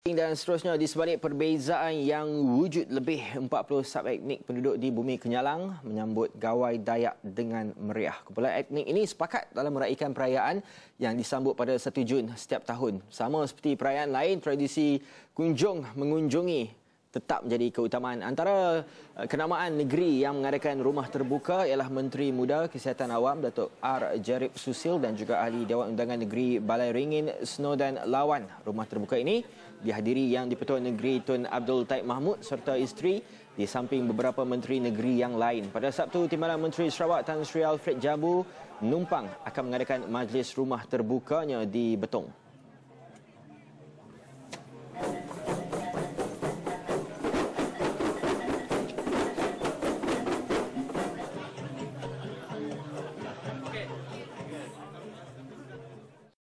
Dan seterusnya, di sebalik perbezaan yang wujud, lebih 40 sub-etnik penduduk di Bumi Kenyalang menyambut Gawai Dayak dengan meriah. Kumpulan etnik ini sepakat dalam meraihkan perayaan yang disambut pada 1 Jun setiap tahun. Sama seperti perayaan lain, tradisi kunjung mengunjungi tetap menjadi keutamaan. Antara kenamaan negeri yang mengadakan rumah terbuka ialah Menteri Muda Kesihatan Awam Datuk R. Jarib Susil dan juga Ahli Dewan Undangan Negeri Balai Ringin Snowdan Lawan. Rumah terbuka ini dihadiri Yang di-Pertuan Negeri Tun Abdul Taib Mahmud serta isteri di samping beberapa menteri negeri yang lain. Pada Sabtu, Timbalan Menteri Sarawak Tan Sri Alfred Jabu menumpang akan mengadakan majlis rumah terbukanya di Betong.